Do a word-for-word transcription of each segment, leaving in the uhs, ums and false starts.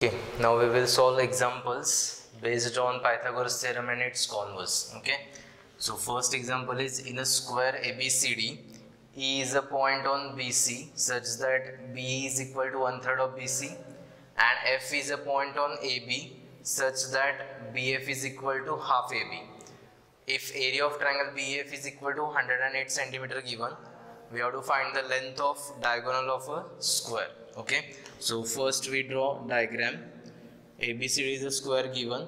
Okay, now we will solve examples based on Pythagoras theorem and its converse. Okay, so first example is in a square A B C D, E is a point on B C such that B is equal to one third of B C and F is a point on A B such that B F is equal to half A B. If area of triangle B F is equal to one hundred eight centimeter given, we have to find the length of diagonal of a square. Okay, so first we draw diagram. A B C D is a square given.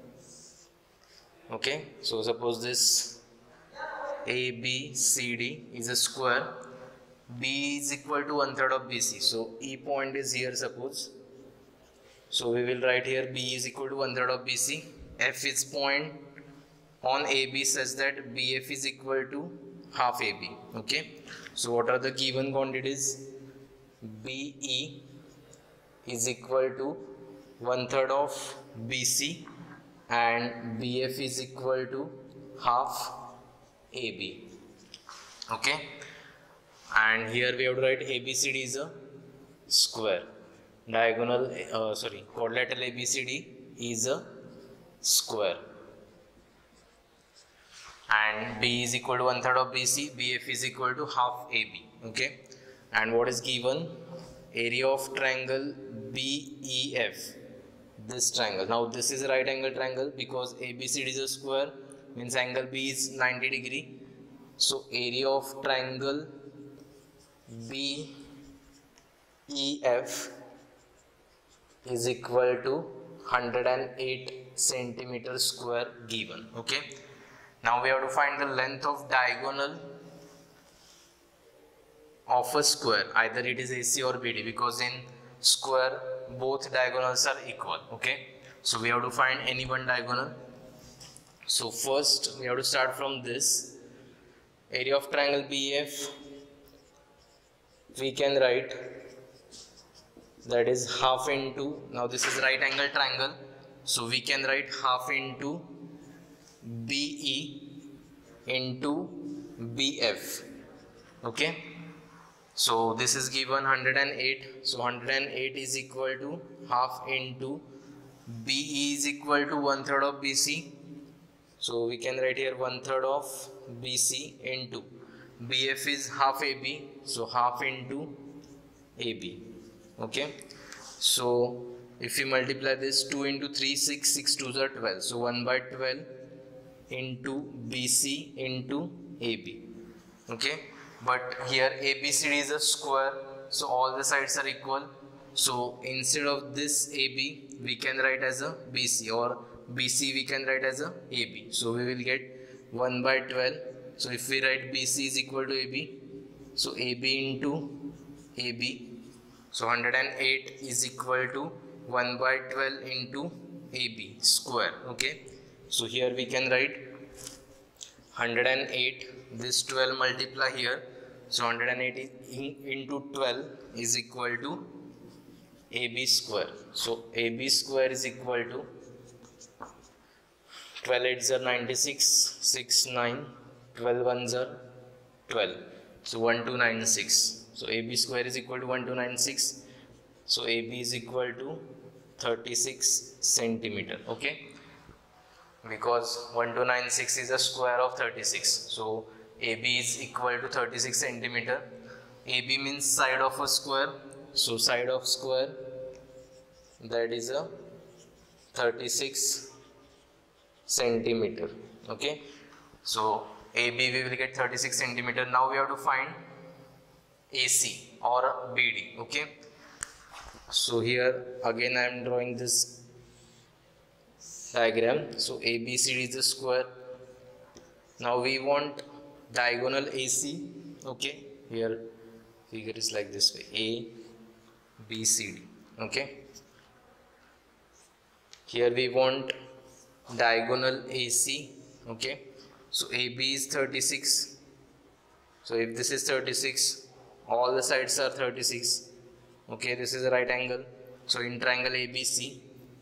Okay, so suppose this A B C D is a square. B is equal to one third of B C. So E point is here, suppose. So we will write here B is equal to one third of B C. F is point on A B such that B F is equal to half A B. Okay, so what are the given quantities? B E is equal to one third of B C and B F is equal to half A B. Okay, and here we have to write A B C D is a square. Diagonal, uh, sorry, quadrilateral A B C D is a square. And B is equal to one third of B C, B F is equal to half A B. Okay, and what is given? Area of triangle B E F. This triangle. Now this is a right angle triangle because A B C D is a square, means angle B is ninety degree. So area of triangle B E F is equal to one hundred eight centimeter square given. Okay. Now we have to find the length of diagonal of a square. Either it is A C or B D, because in square both diagonals are equal. Okay, so we have to find any one diagonal. So first we have to start from this area of triangle B F. We can write that is half into, now this is right angle triangle, so we can write half into B E into B F. Okay, so this is given one hundred eight, so one hundred eight is equal to half into B E is equal to one third of B C, so we can write here one third of B C into B F is half A B, so half into A B. Okay, so if you multiply this, two into three, six, six twos are twelve, so one by twelve into B C into A B. Okay, but here A B C D is a square, so all the sides are equal. So instead of this A B, we can write as a B C, or B C we can write as a A B. So we will get one by twelve. So if we write B C is equal to A B, so A B into A B. So one hundred eight is equal to one by twelve into A B square. Okay, so here we can write one hundred eight, this twelve multiply here, so one hundred eight in, into twelve is equal to A B square. So A B square is equal to twelve eights are ninety-six, six, nine, twelve ones are twelve, so one two nine six. So A B square is equal to one two nine six, so A B is equal to thirty-six centimeter. Okay, because one two nine six is a square of thirty-six, so A B is equal to thirty-six centimeter. A B means side of a square, so side of square, that is a thirty-six centimeter. Okay, so A B we will get thirty-six centimeter. Now we have to find A C or B D. Okay, so here again I am drawing this diagram. So A B C D is a square. Now we want diagonal A C. Okay, here figure is like this way, A B C D. Okay, here we want diagonal A C. Okay, so A B is thirty-six, so if this is thirty-six, all the sides are thirty-six. Okay, this is a right angle, so in triangle A B C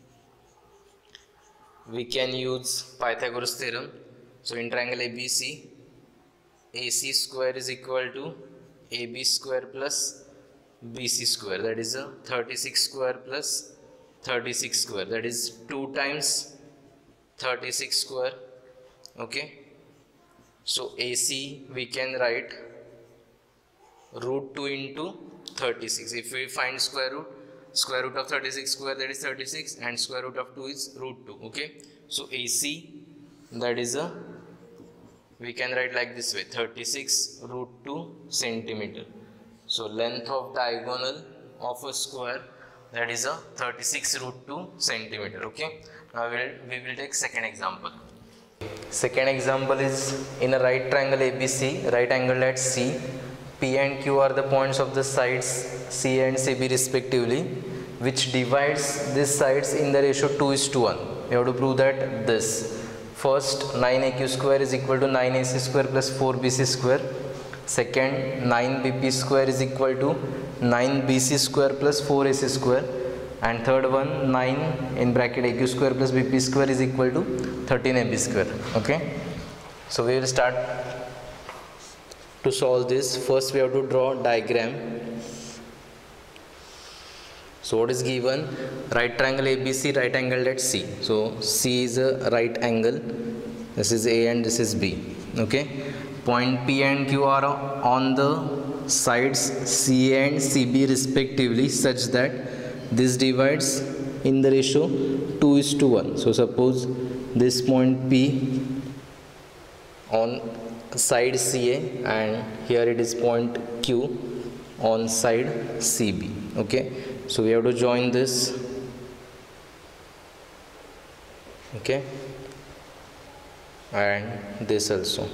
we can use Pythagoras theorem. So in triangle A B C, A C square is equal to A B square plus B C square, that is a thirty-six square plus thirty-six square, that is two times thirty-six square. Okay, so A C we can write root two into thirty-six. If we find square root, square root of thirty-six square, that is thirty-six, and square root of two is root two. Okay, so A C, that is a, we can write like this way, thirty-six root two centimeter. So length of diagonal of a square, that is a thirty-six root two centimeter. Okay, now we will, we will take second example. Second example is in a right triangle A B C, right angle at C. P and Q are the points of the sides C and C B respectively, which divides these sides in the ratio two is to one. We have to prove that this. First, nine A Q square is equal to nine A C square plus four B C square. Second, nine B P square is equal to nine B C square plus four A C square. And third one, nine in bracket A Q square plus B P square is equal to thirteen A B square. Okay, so we will start to solve this. First we have to draw diagram. So what is given? Right triangle A B C, right angle at C. So C is a right angle, this is A and this is B. Okay, point P and Q are on the sides C and C B respectively, such that this divides in the ratio two is to one. So suppose this point P on side C A and here it is point Q on side C B. Okay, so we have to join this. Okay, and this also,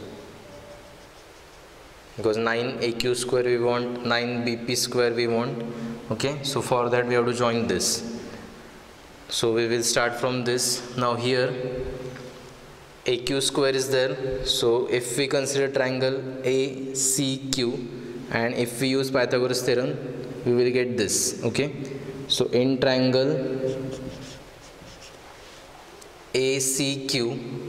because nine A Q square we want, nine B P square we want. Okay, so for that we have to join this. So we will start from this. Now here A Q square is there, so if we consider triangle A C Q and if we use Pythagoras theorem, we will get this. Okay, so in triangle A C Q,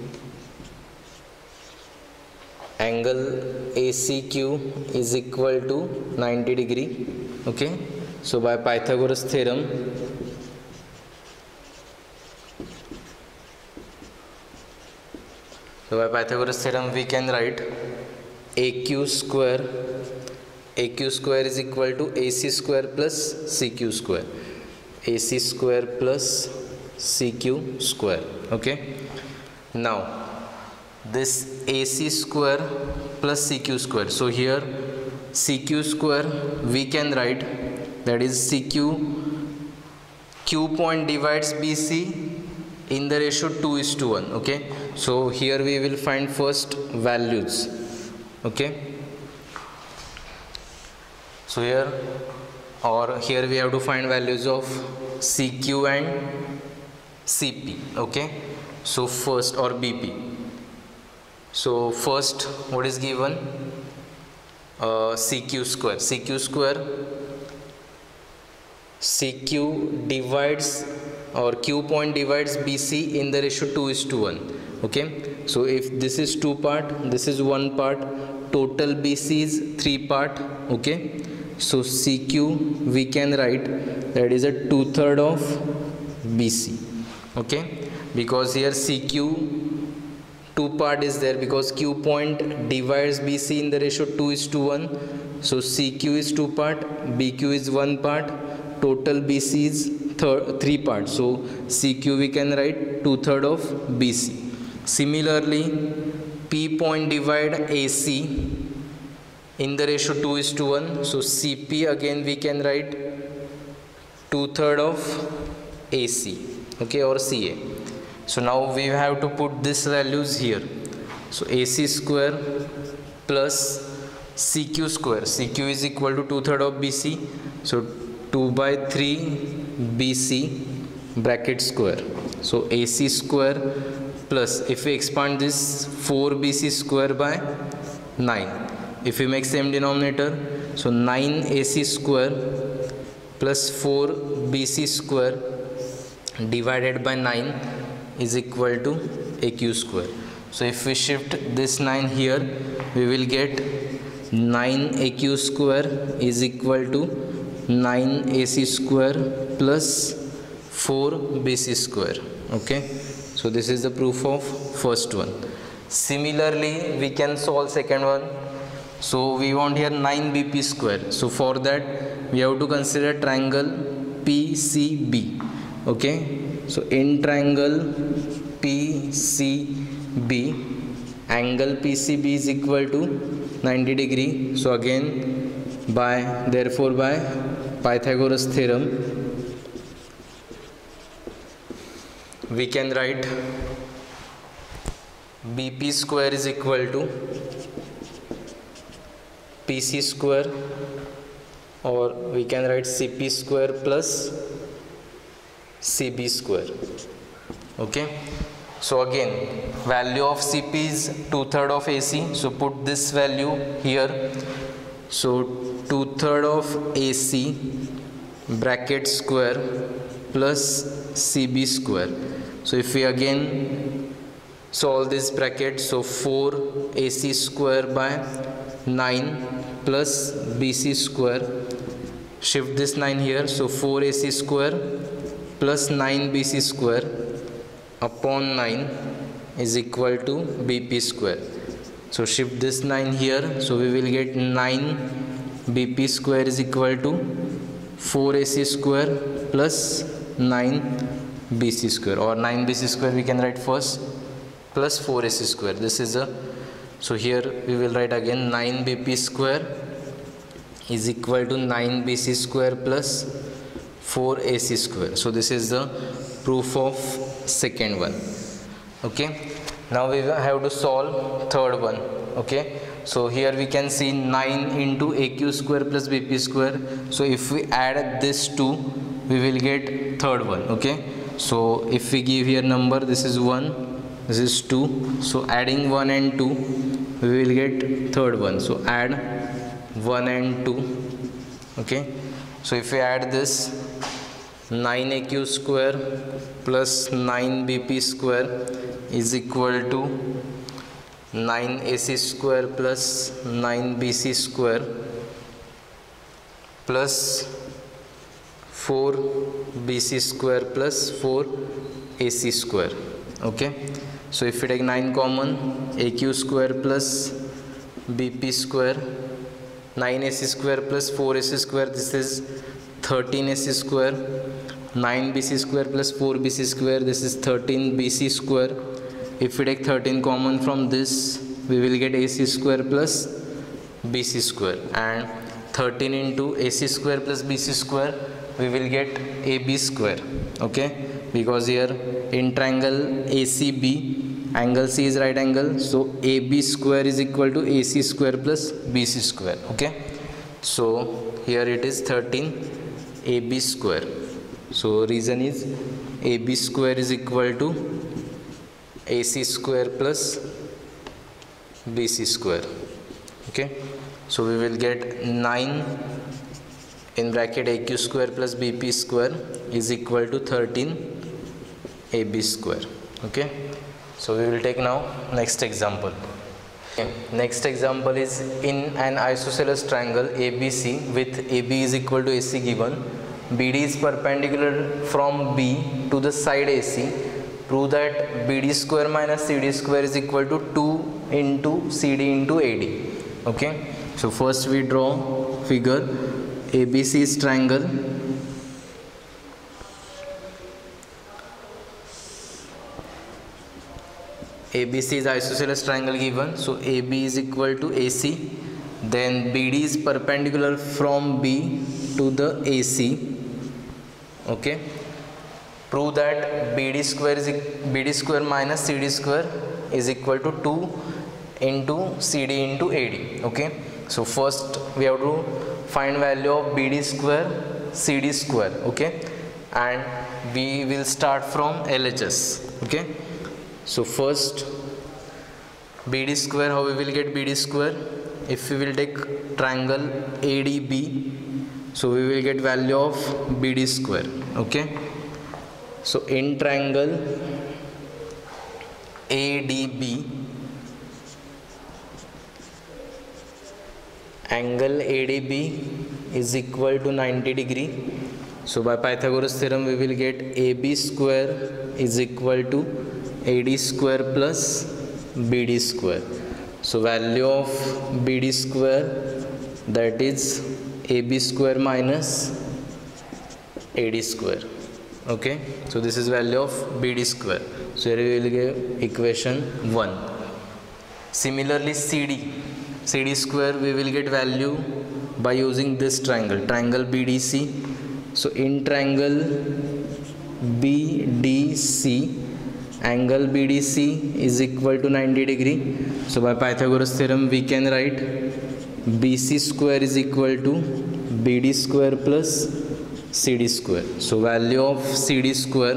angle A C Q is equal to ninety degree. Okay, so by Pythagoras theorem, So by Pythagoras theorem we can write A Q square, A Q square is equal to A C square plus C Q square, A C square plus C Q square. Okay, now this A C square plus C Q square, so here C Q square we can write, that is C Q, Q point divides B C in the ratio two is to one. Okay, so here we will find first values. Okay, so here or here we have to find values of C Q and C P. Okay, so first, or B P. So first what is given? uh, C Q square, C Q square, C Q divides or Q point divides B C in the ratio two is to one. Okay, so if this is two part, this is one part, total B C is three part. Okay, so C Q we can write, that is a two third of B C. Okay, because here C Q two part is there, because Q point divides B C in the ratio two is to one. So C Q is two part, B Q is one part, total B C is three parts. So C Q we can write two third of B C. Similarly, P point divide A C in the ratio two is to one. So C P again we can write two third of A C. Okay, or C A. So now we have to put these values here. So A C square plus C Q square, C Q is equal to two third of B C. So two by three B C bracket square. So A C square plus, if we expand this, four B C square by nine. If we make same denominator, so nine A C square plus four B C square divided by nine is equal to A Q square. So if we shift this nine here, we will get nine A Q square is equal to nine A C square plus four B C square. Okay, so this is the proof of first one. Similarly, we can solve second one. So we want here nine B P square. So for that we have to consider triangle P C B. Okay, so in triangle P C B, angle P C B is equal to ninety degree. So again by therefore by Pythagoras theorem we can write B P square is equal to P C square, or we can write C P square plus C B square. Okay, so again value of C P is two third of A C, so put this value here. So two third of A C bracket square plus C B square. So if we again solve this bracket, so four A C square by nine plus B C square, shift this nine here, so four A C square plus nine B C square upon nine is equal to B P square. So shift this nine here, so we will get nine B P square is equal to four A C square plus nine B C square, or nine B C square we can write first plus four A C square. This is a, so here we will write again nine B P square is equal to nine B C square plus four A C square. So this is the proof of second one. Okay, now we have to solve third one. Okay, so here we can see nine into A Q square plus B P square. So if we add this two, we will get third one. Okay, so if we give here number, this is one, this is two, so adding one and two we will get third one. So add one and two. Okay, so if we add this, nine A Q square plus nine B P square is equal to nine A C square plus nine B C square plus four B C square plus four A C square. Okay, so if we take nine common, A Q square plus B P square, nine A C square plus four A C square, this is thirteen A C square, nine B C square plus four B C square, this is thirteen B C square. If we take thirteen common from this, we will get A C square plus B C square, and thirteen into A C square plus B C square we will get A B square. Okay, because here in triangle A C B, angle C is right angle, so A B square is equal to A C square plus B C square. Okay, so here it is thirteen A B square. So reason is A B square is equal to A C square plus B C square. Okay, so we will get nine in bracket A Q square plus B P square is equal to thirteen A B square. Okay, so we will take now next example. Okay. Next example is in an isosceles triangle A B C with A B is equal to A C given, B D is perpendicular from B to the side A C. Prove that B D square minus C D square is equal to two into C D into A D. Okay, so first we draw figure. A B C is triangle. A B C is isosceles triangle given. So A B is equal to A C. Then B D is perpendicular from B to the A C. Okay. Prove that B D square is B D square minus C D square is equal to two into C D into A D. Okay. So first we have to find value of B D square, C D square. Okay. And we will start from L H S. Okay. So first B D square, how we will get B D square? If we will take triangle A D B, so we will get value of B D square. Okay. So in triangle A D B, angle A D B is equal to ninety degree. So by Pythagoras theorem we will get A B square is equal to A D square plus B D square. So value of B D square, that is A B square minus A D square. Okay, so this is value of B D square. So here we will get equation one. Similarly C D, C D square we will get value by using this triangle, triangle B D C. So in triangle B D C, angle B D C is equal to ninety degree. So by Pythagoras theorem we can write B C square is equal to B D square plus C D square. So value of C D square,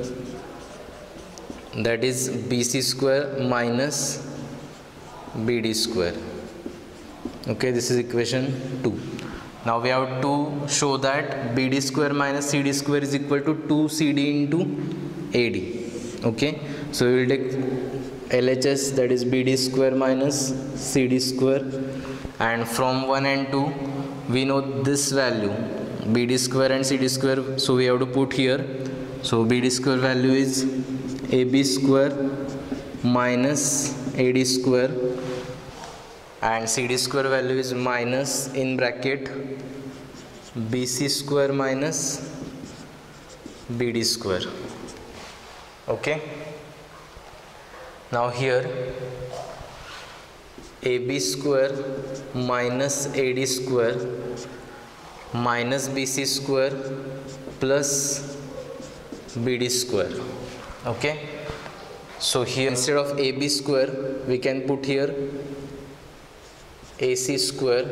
that is B C square minus B D square. Okay, this is equation two. Now we have to show that B D square minus C D square is equal to two C D into A D. Okay, so we will take L H S, that is B D square minus C D square, and from one and two we know this value B D square and C D square, so we have to put here. So B D square value is A B square minus A D square, and C D square value is minus in bracket B C square minus B D square. Okay, now here A B square minus A D square minus B C square plus B D square. Okay, so here instead of A B square we can put here A C square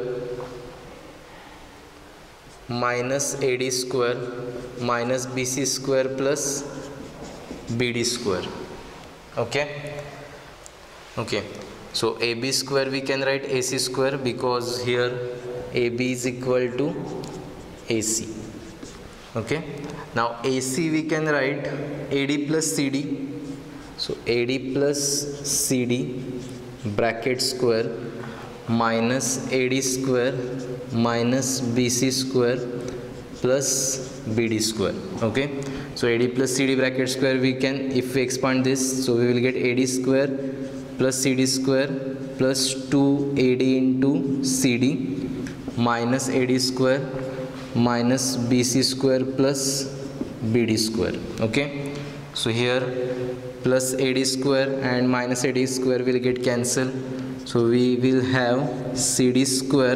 minus A D square minus B C square plus B D square. Okay, okay, so A B square we can write A C square because here A B is equal to A C. Okay, now A C we can write A D plus C D. So A D plus C D bracket square minus A D square minus B C square plus B D square. Okay, so A D plus C D bracket square we can, if we expand this, so we will get A D square plus C D square plus two A D into C D minus A D square minus B C square plus B D square. Okay, so here plus A D square and minus A D square will get cancelled. So we will have C D square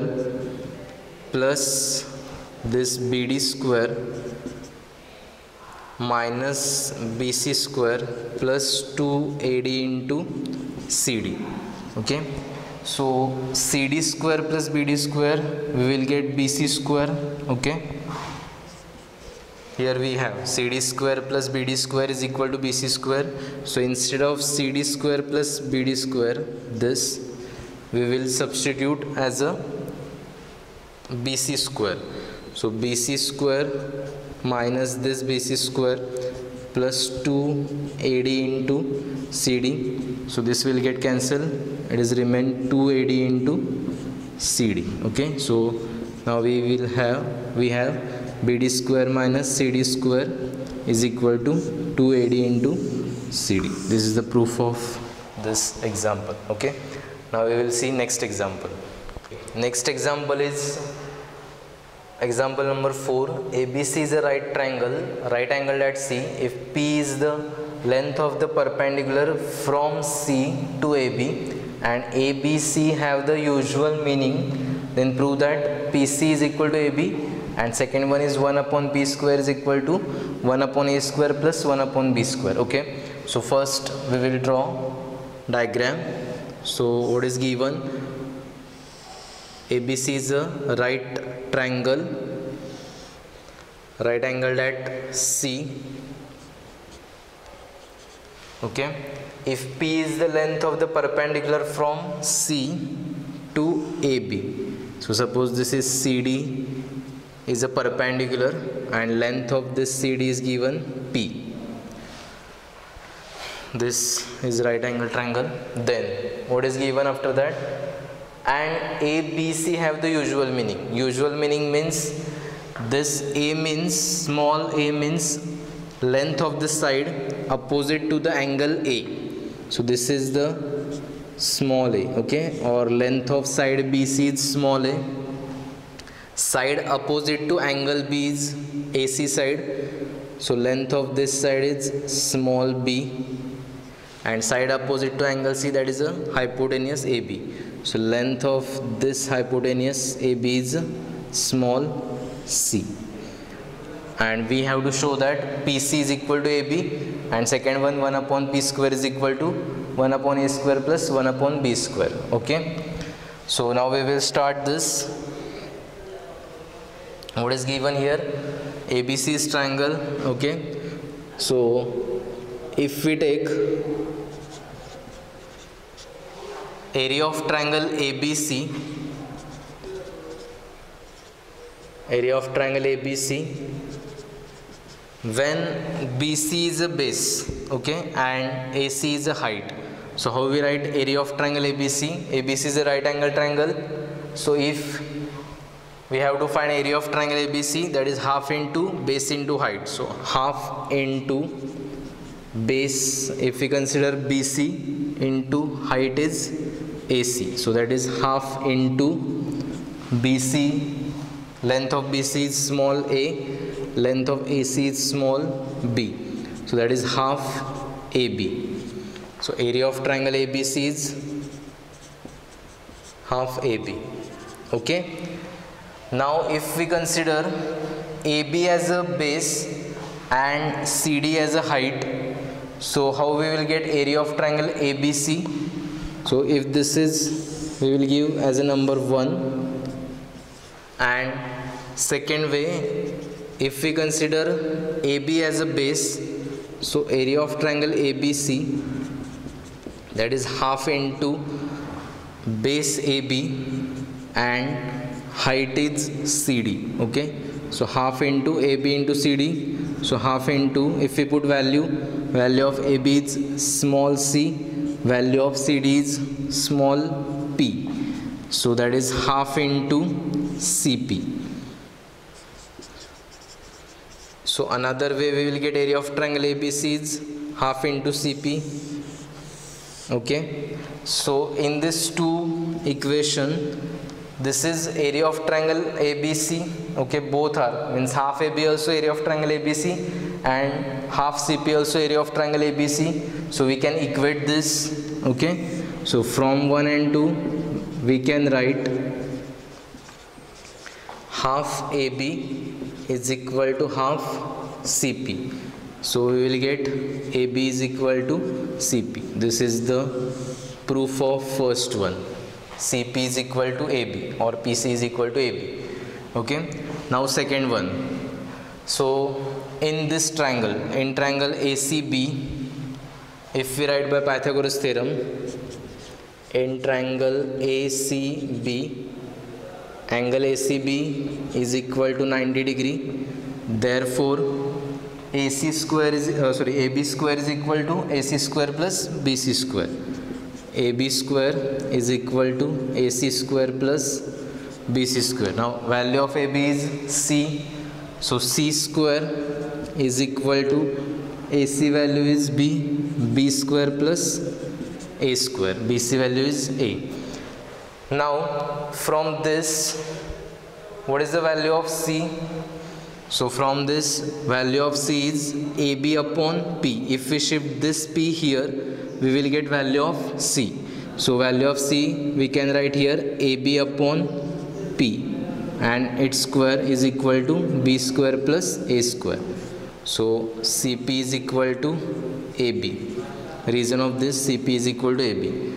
plus this B D square minus B C square plus two A D into C D. Okay, so C D square plus B D square we will get B C square. Okay, here we have C D square plus B D square is equal to B C square. So instead of C D square plus B D square, this we will substitute as a B C square. So B C square minus this B C square plus two A D into C D. So this will get cancelled. It is remain two A D into C D. Okay, so now we will have we have B D square minus C D square is equal to two A D into C D. This is the proof of this example. Okay, now we will see next example. Next example is example number four. A B C is a right triangle, right angled at C. If P is the length of the perpendicular from C to A B and A B C have the usual meaning, then prove that P C is equal to A B, and second one is one upon P square is equal to one upon A square plus one upon B square. Okay, so first we will draw diagram. So what is given? A B C is a right triangle, right angled at C. Okay, if P is the length of the perpendicular from C to A B, so suppose this is C D is a perpendicular and length of this C D is given P. This is right angle triangle. Then what is given after that? And A B C have the usual meaning. Usual meaning means this A means, small a means length of the side opposite to the angle A. So this is the small a, okay, or length of side B C is small a. Side opposite to angle B is A C side. So length of this side is small b, and side opposite to angle C, that is a hypotenuse A B. So length of this hypotenuse A B is small c. And we have to show that P C is equal to A B, and second one, one upon P square is equal to one upon A square plus one upon B square. Okay. So now we will start this. What is given here? A B C is triangle. Okay. So if we take area of triangle A B C, area of triangle A B C, when B C is a base, okay, and A C is a height. So how we write area of triangle A B C? A B C is a right angle triangle. So if we have to find area of triangle A B C, that is half into base into height. So half into base, if we consider B C, into height is A C. So that is half into B C, length of B C is small a, length of A C is small b. So that is half A B. So area of triangle A B C is half A B. Okay. Now if we consider A B as a base and C D as a height, so how we will get area of triangle A B C? So if this is, we will give as a number one, and second way, if we consider A B as a base, so area of triangle A B C, that is half into base A B and height is C D. Okay, so half into A B into C D. So half into, if we put value, value of A B is small c, value of C D is small p. So that is half into C P. So another way we will get area of triangle A B C is half into C P. Okay. So in this two equation, this is area of triangle A B C. Okay, both are, means half A B also area of triangle A B C and half C P also area of triangle A B C. So we can equate this. Okay, so from one and two we can write half A B is equal to half C P. So we will get A B is equal to C P. This is the proof of first one. C P is equal to A B or P C is equal to A B. Okay. Now second one. So in this triangle, in triangle A C B, if we write by Pythagoras theorem, in triangle A C B, angle A C B is equal to ninety degree. Therefore A C square is uh, sorry A B square is equal to A C square plus B C square. A B square is equal to A C square plus B C square. Now value of A B is C. So C square is equal to A C value is B, B square plus A square. B C value is A. Now from this, what is the value of C? So from this, value of C is A B upon P. If we shift this P here, we will get value of C. So value of C we can write here A B upon P, and its square is equal to B square plus A square. So C P is equal to A B. Reason of this, C P is equal to A B.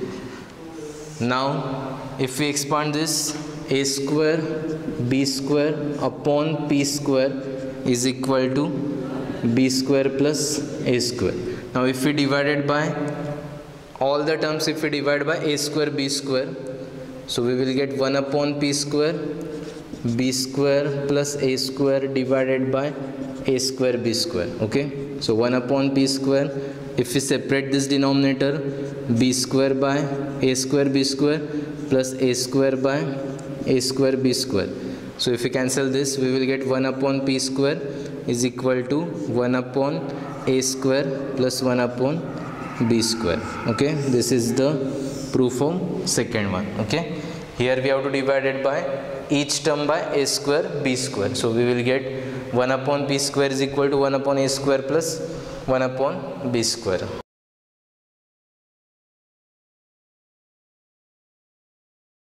Now if we expand this, A square B square upon P square is equal to B square plus A square. Now if we divide it by all the terms, if we divide by A square B square, so we will get one upon P square B square plus A square divided by A square B square. Okay, so one upon P square. If we separate this denominator, B square by A square B square plus A square by A square B square. So if we cancel this, we will get one upon p square is equal to one upon a square plus one upon b square. Okay, this is the proof of second one. Okay, here we have to divide it by each term by a square b square. So we will get one upon p square is equal to one upon a square plus one upon b square.